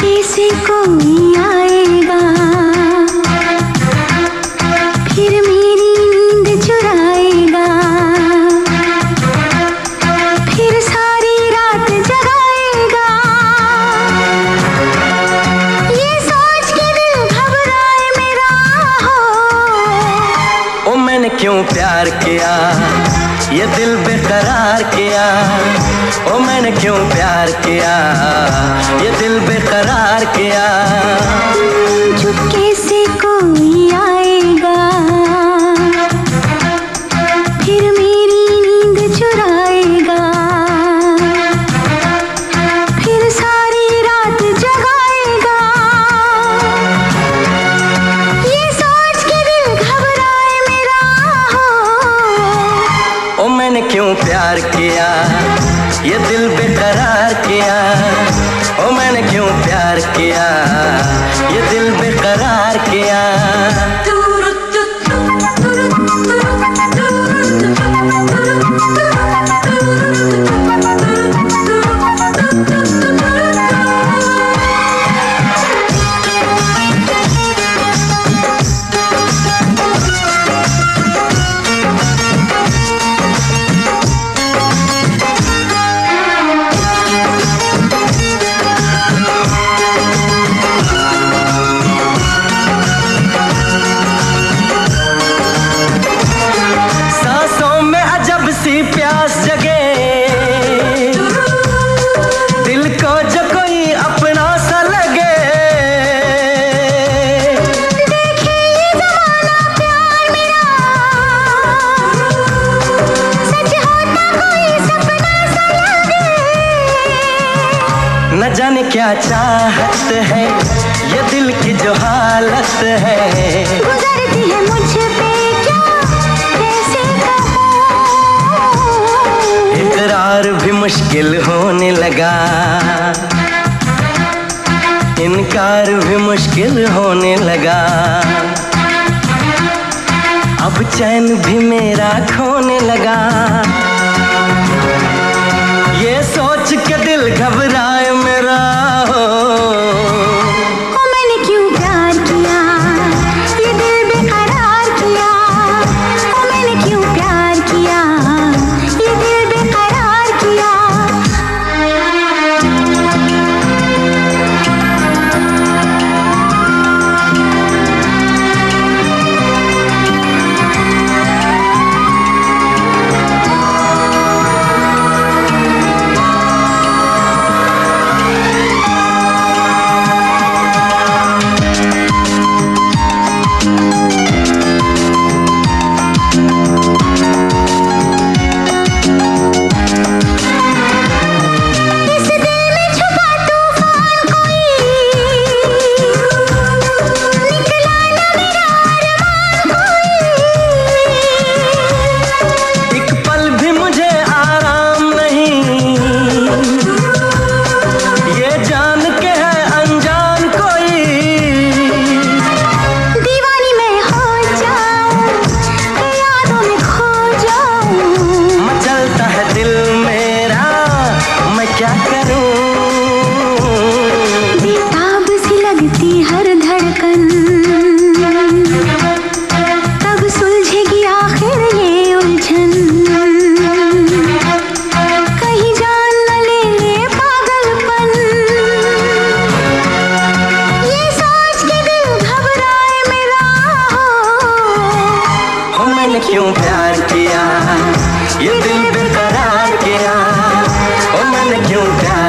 से कोई आएगा, फिर मेरी नींद चुराएगा, फिर सारी रात जगाएगा। ये सोच के दिल घबराए मेरा हो। ओ मैंने क्यों प्यार किया, ये दिल बेकरार किया। ओ मैंने क्यों प्यार किया, ये दिल बेकरार किया। चुपके से कोई आएगा, फिर मेरी नींद चुराएगा, फिर सारी रात जगाएगा। ये सोच के दिल घबराए मेरा हो। ओ मैंने क्यों प्यार किया, ये दिल बेकरार किया। ओ मैंने क्यों प्यार किया, ये दिल बेकरार किया। प्यास जगे दिल को जो कोई अपना सा लगे। देखे ये जमाना प्यार मेरा, सच होता कोई सपना सा लगे। न जाने क्या चाहत है, ये दिल की जो हालत है। गुजरती है मुझ पे क्या कैसे इकरार भी मुश्किल होने लगा, इनकार भी मुश्किल होने लगा। अब चैन भी मेरा खोने लगा। ये सोच के दिल घबराए मेरा हो। मैंने क्यों प्यार किया, ये दिल बेकरार किया। मैंने क्यों प्यार किया, ये दिल बेकरार किया। बेताब सी लगती हर धड़कन, कब सुलझेगी आखिर ये उलझन। कहीं जान न ले ले पागलपन। ये सोच के दिल घबराए मेरा हो। मैंने क्यों प्यार किया, ये दिल बेकरार किया। ओ मैंने क्यों प्यार